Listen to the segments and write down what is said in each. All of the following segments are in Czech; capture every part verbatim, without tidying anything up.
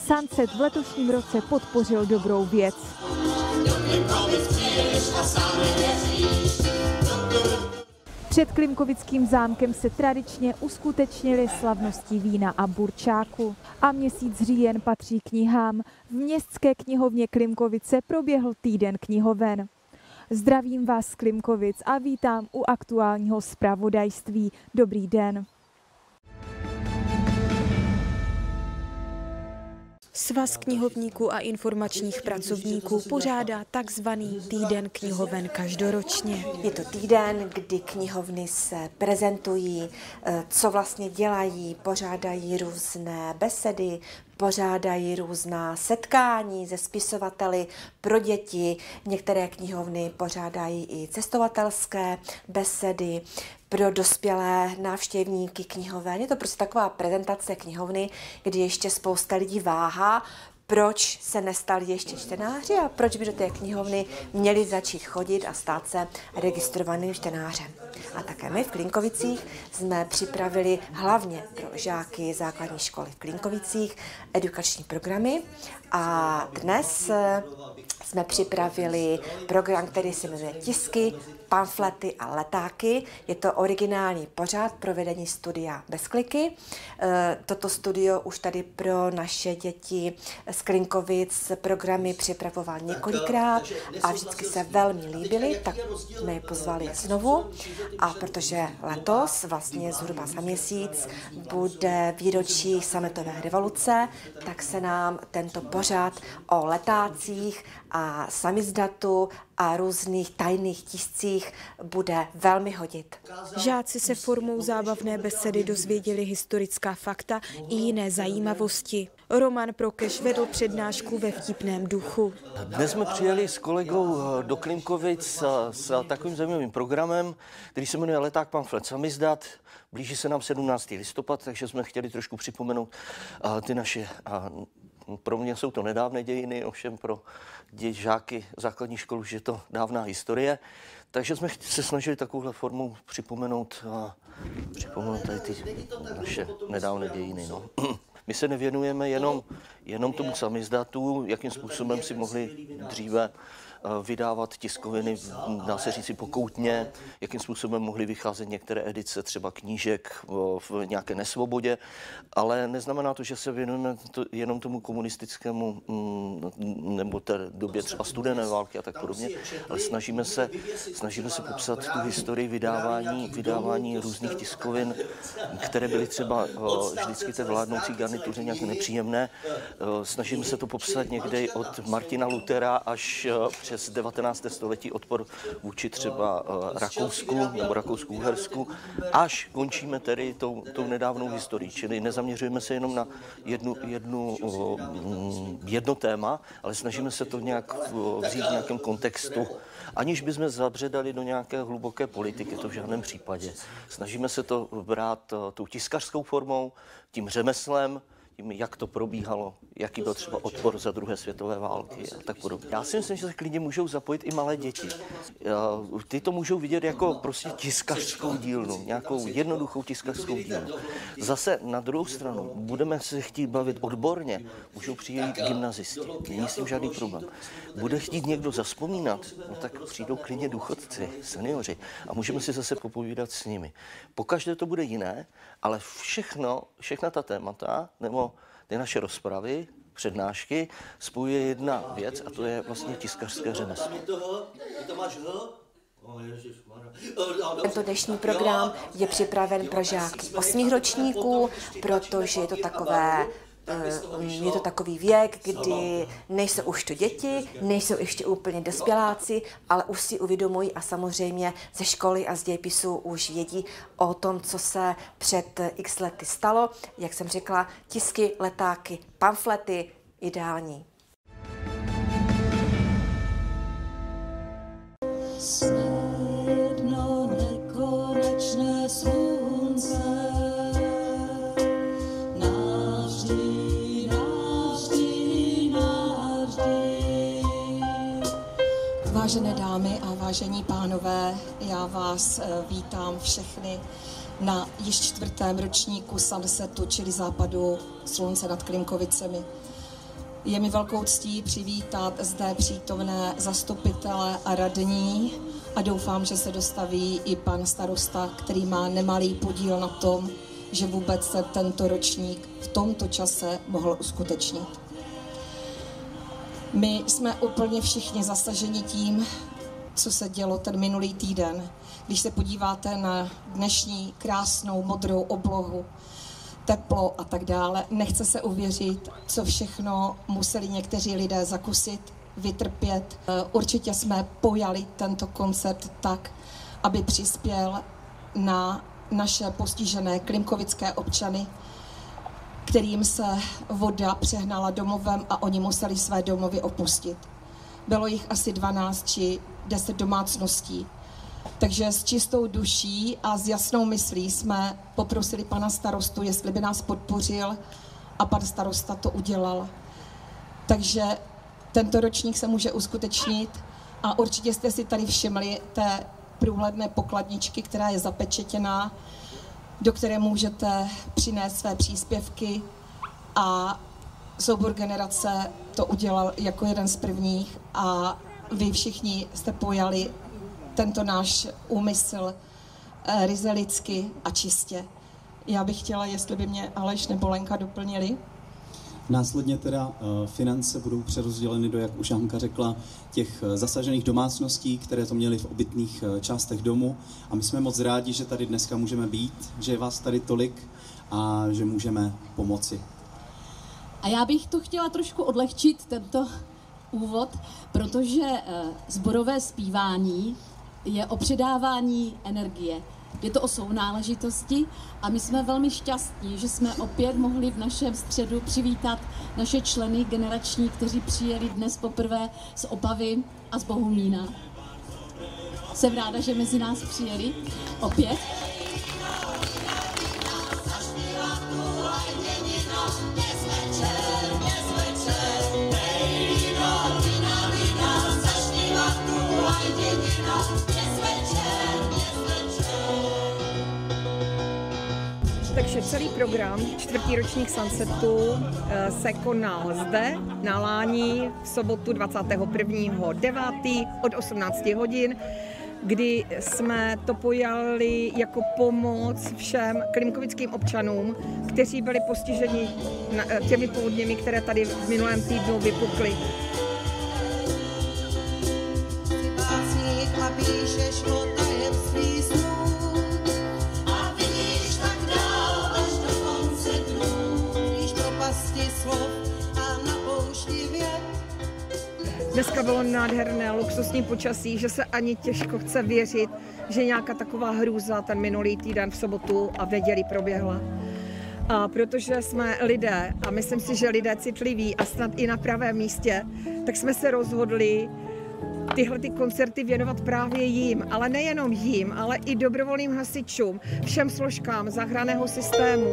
Sunset v letošním roce podpořil dobrou věc. Před Klimkovickým zámkem se tradičně uskutečnily slavnosti vína a burčáku. A měsíc říjen patří knihám. V městské knihovně Klimkovice proběhl týden knihoven. Zdravím vás z Klimkovic a vítám u aktuálního zpravodajství. Dobrý den. Svaz knihovníků a informačních pracovníků pořádá takzvaný týden knihoven každoročně. Je to týden, kdy knihovny se prezentují, co vlastně dělají, pořádají různé besedy, pořádají různá setkání se spisovateli pro děti. Některé knihovny pořádají i cestovatelské besedy pro dospělé návštěvníky knihoven. Je to prostě taková prezentace knihovny, kdy ještě spousta lidí váhá, proč se nestali ještě čtenáři a proč by do té knihovny měli začít chodit a stát se registrovaným čtenářem. A také my v Klinkovicích jsme připravili hlavně pro žáky základní školy v Klinkovicích edukační programy a dnes jsme připravili program, který se jmenuje Tisky, pamflety a letáky. Je to originální pořad pro vedení studia bez kliky. Toto studio už tady pro naše děti z Klinkovic programy připravoval několikrát a vždycky se velmi líbily, tak jsme je pozvali znovu. A protože letos, vlastně zhruba za měsíc, bude výročí sametové revoluce, tak se nám tento pořad o letácích a samizdatu a různých tajných tiscích bude velmi hodit. Žáci se formou zábavné besedy dozvěděli historická fakta i jiné zajímavosti. Roman Prokeš vedl přednášku ve vtipném duchu. Dnes jsme přijeli s kolegou do Klimkovic s takovým zajímavým programem, který se jmenuje Leták, pamflet, samizdat. Blíží se nám sedmnáctý listopad, takže jsme chtěli trošku připomenout ty naše... Pro mě jsou to nedávné dějiny, ovšem pro děti, žáky základní školy už je to dávná historie. Takže jsme se snažili takovouhle formou připomenout, a připomenout tady ty naše nedávné dějiny. No. My se nevěnujeme jenom, jenom tomu samizdatu, jakým způsobem si mohli dříve vydávat tiskoviny, dá se říci pokoutně, jakým způsobem mohly vycházet některé edice, třeba knížek v nějaké nesvobodě, ale neznamená to, že se věnujeme to jenom tomu komunistickému nebo té době třeba studené války a tak podobně, ale snažíme se, snažíme se popsat tu historii vydávání, vydávání různých tiskovin, které byly třeba vždycky té vládnoucí garnituře nějak nepříjemné. Snažíme se to popsat někde od Martina Luthera až přes devatenácté století, odpor vůči třeba Rakousku nebo Rakousku-Uhersku, až končíme tedy tou, tou nedávnou historií. Čili nezaměřujeme se jenom na jednu, jednu, jedno téma, ale snažíme se to nějak vzít v nějakém kontextu, aniž bychom zabředali do nějaké hluboké politiky, to v žádném případě. Snažíme se to brát tou tiskařskou formou, tím řemeslem, tím, jak to probíhalo, jaký byl třeba odpor za druhé světové války a tak podobně. Já si myslím, že se klidně můžou zapojit i malé děti. Ty to můžou vidět jako prostě tiskařskou dílnu, nějakou jednoduchou tiskařskou dílnu. Zase na druhou stranu, budeme se chtít bavit odborně, můžou přijít gymnazisti, není s tím žádný problém. Bude chtít někdo zazpomínat, no tak přijdou klidně důchodci, seniori a můžeme si zase popovídat s nimi. Pokaždé to bude jiné, ale všechno, všechna ta témata, nebo ty naše rozpravy, přednášky, spojuje jedna věc a to je vlastně tiskařské řemeslo. Tento dnešní program je připraven pro žáky osmých ročníků, protože je to takové Je to takový věk, kdy nejsou už to děti, nejsou ještě úplně dospěláci, ale už si uvědomují a samozřejmě ze školy a z dějepisu už vědí o tom, co se před x lety stalo. Jak jsem řekla, tisky, letáky, pamflety, ideální. Světlo nekonečné slunce. Vážené dámy a vážení pánové, já vás vítám všechny na již čtvrtém ročníku Sunsetu, čili západu slunce nad Klimkovicemi. Je mi velkou ctí přivítat zde přítomné zastupitele a radní a doufám, že se dostaví i pan starosta, který má nemalý podíl na tom, že vůbec se tento ročník v tomto čase mohl uskutečnit. My jsme úplně všichni zasaženi tím, co se dělo ten minulý týden. Když se podíváte na dnešní krásnou modrou oblohu, teplo a tak dále, nechce se uvěřit, co všechno museli někteří lidé zakusit, vytrpět. Určitě jsme pojali tento koncert tak, aby přispěl na naše postižené klimkovické občany, kterým se voda přehnala domovem a oni museli své domovy opustit. Bylo jich asi dvanáct či deset domácností. Takže s čistou duší a s jasnou myslí jsme poprosili pana starostu, jestli by nás podpořil, a pan starosta to udělal. Takže tento ročník se může uskutečnit a určitě jste si tady všimli té průhledné pokladničky, která je zapečetěná, do které můžete přinést své příspěvky, a soubor Generace to udělal jako jeden z prvních a vy všichni jste pojali tento náš úmysl eh, ryze lidsky a čistě. Já bych chtěla, jestli by mě Aleš nebo Lenka doplnili. Následně teda uh, finance budou přerozděleny do, jak už Hanka řekla, těch uh, zasažených domácností, které to měly v obytných uh, částech domu. A my jsme moc rádi, že tady dneska můžeme být, že je vás tady tolik a že můžeme pomoci. A já bych to chtěla trošku odlehčit, tento úvod, protože uh, sborové zpívání je o předávání energie. Je to o sounáležitosti a my jsme velmi šťastní, že jsme opět mohli v našem středu přivítat naše členy generační, kteří přijeli dnes poprvé z Opavy a z Bohumína. Jsem ráda, že mezi nás přijeli opět. Takže celý program čtvrtý ročník Sunsetu se konal zde na Lání v sobotu dvacátého prvního devátého od osmnácti hodin, kdy jsme to pojali jako pomoc všem klimkovickým občanům, kteří byli postiženi těmi povodněmi, které tady v minulém týdnu vypukly. Dneska bylo nádherné, luxusní počasí, že se ani těžko chce věřit, že nějaká taková hrůza ten minulý týden v sobotu a v neděli proběhla. A protože jsme lidé, a myslím si, že lidé citliví a snad i na pravém místě, tak jsme se rozhodli tyhle ty koncerty věnovat právě jim, ale nejenom jim, ale i dobrovolným hasičům, všem složkám záchranného systému.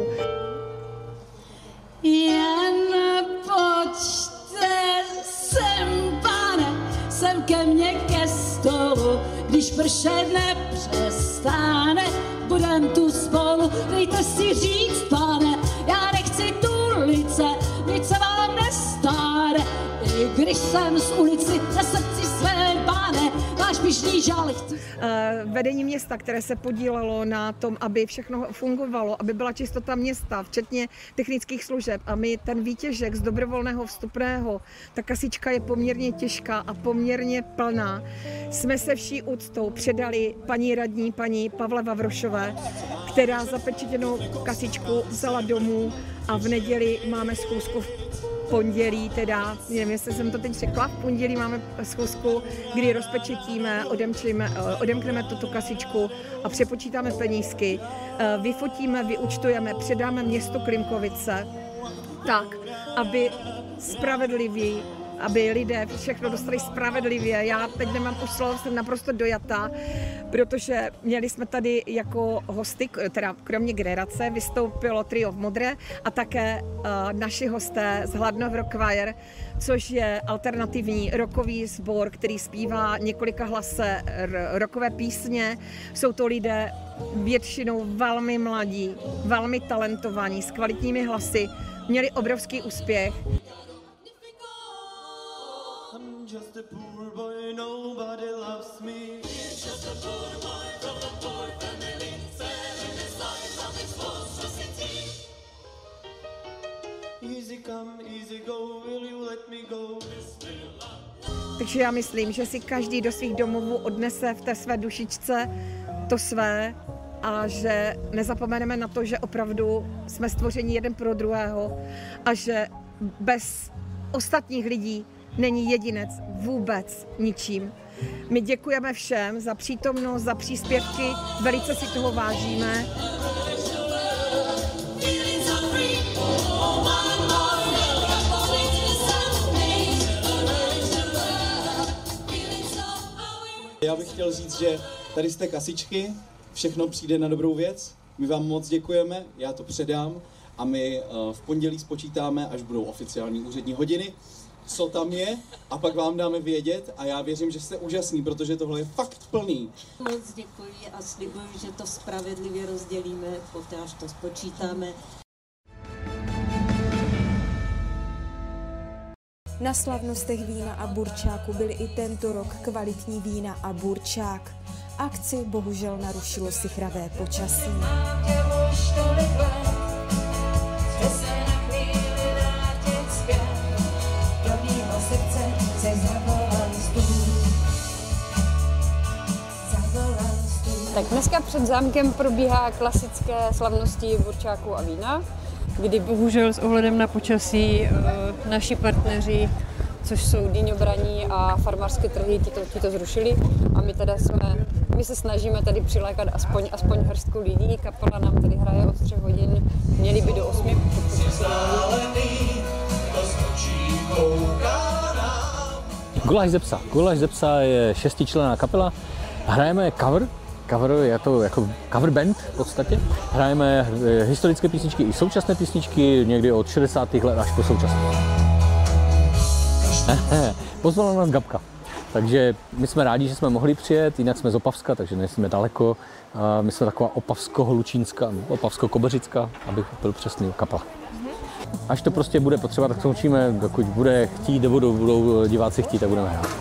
Jen pojďte sem, pane, sem ke mně ke stolu, když pršet nepřestane, budem tu spolu, dejte si říct, pane, já nechci tu ulice, nic se vám nestane, i když jsem z ulici na srdci své, pane, váš pyšný žál chci. Vedení města, které se podílelo na tom, aby všechno fungovalo, aby byla čistota města, včetně technických služeb, a my ten výtěžek z dobrovolného vstupného, ta kasička je poměrně těžká a poměrně plná, jsme se vší úctou předali paní radní, paní Pavle Vavrošové, která zapečetěnou kasičku vzala domů, a v neděli máme schůzku, v pondělí teda, nevím, jestli jsem to teď řekla, v pondělí máme schůzku, kdy rozpečetíme, odemkneme tuto kasičku a přepočítáme penízky, vyfotíme, vyúčtujeme, předáme městu Klimkovice tak, aby spravedlivý, aby lidé všechno dostali spravedlivě. Já teď nemám už slov, jsem naprosto dojatá, protože měli jsme tady jako hosty, teda kromě Generace, vystoupilo trio v modré a také uh, naši hosté z Hladnov Rock Choir, což je alternativní rockový sbor, který zpívá několika hlase rockové písně. Jsou to lidé většinou velmi mladí, velmi talentovaní, s kvalitními hlasy, měli obrovský úspěch. just a poor boy, nobody loves me. He's just a poor boy from a poor family, selling his life from his monstrosity. Easy come, easy go, will you let me go? Takže já myslím, že si každý do svých domovů odnese v té své dušičce to své a že nezapomeneme na to, že opravdu jsme stvoření jeden pro druhého a že bez ostatních lidí není jedinec vůbec ničím. My děkujeme všem za přítomnost, za příspěvky, velice si toho vážíme. Já bych chtěl říct, že tady jste kasičky, všechno přijde na dobrou věc. My vám moc děkujeme, já to předám a my v pondělí spočítáme, až budou oficiální úřední hodiny, co tam je a pak vám dáme vědět a já věřím, že jste úžasný, protože tohle je fakt plný. Moc děkuji a slibuji, že to spravedlivě rozdělíme, poté až to spočítáme. Na slavnostech vína a burčáku byly i tento rok kvalitní vína a burčák. Akci bohužel narušilo sichravé počasí. Tak dneska před zámkem probíhá klasické slavnosti burčáku a vína, kdy bohužel s ohledem na počasí naši partneři, což jsou dýňobraní a farmářské trhy, ti to, ti to zrušili a my teda jsme, my se snažíme tady přilákat aspoň, aspoň hrstku lidí, kapela nám tady hraje od třech hodin, měli by do osmi, Guláš ze psa. Guláš ze psa je šestičlenná kapela, hrajeme cover, cover je to jako cover band v podstatě. Hrajeme historické písničky i současné písničky, někdy od šedesátých let až po současnost. Pozvala nás Gabka, takže my jsme rádi, že jsme mohli přijet, jinak jsme z Opavska, takže nejsme daleko. My jsme taková opavsko-hlučínská, opavsko-kobeřická, abych byl přesný, kapela. Až to prostě bude potřeba, tak skončíme, dokud bude chtít, nebo budou, budou diváci chtít, tak budeme hrát.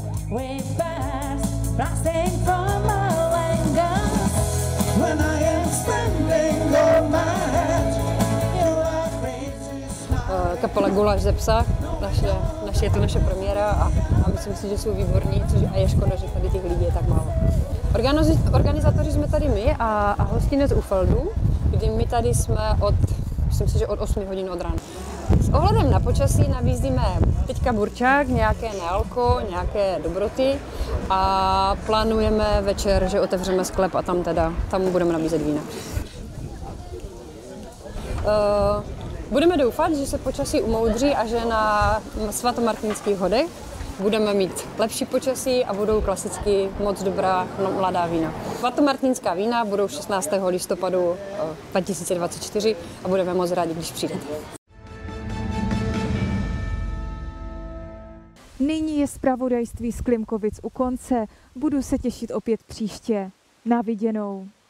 Kapela Guláš ze psa, naše, naše, je to naše premiéra a, a myslím si, že jsou výborní, což a je škoda, že tady těch lidí je tak málo. Organiz, organizátoři jsme tady my a, a hostinec u Feldu, kdy my tady jsme od, myslím si, že od osmi hodin od rána. S ohledem na počasí nabízíme teďka burčák, nějaké nealko, nějaké dobroty a plánujeme večer, že otevřeme sklep a tam teda, tam budeme nabízet vína. Uh, Budeme doufat, že se počasí umoudří a že na svatomartinských hodech budeme mít lepší počasí a budou klasicky moc dobrá no, mladá vína. Svatomartinská vína budou šestnáctého listopadu dva tisíce dvacet čtyři a budeme moc rádi, když přijdete. Nyní je zpravodajství z Klimkovic u konce. Budu se těšit opět příště. Na viděnou.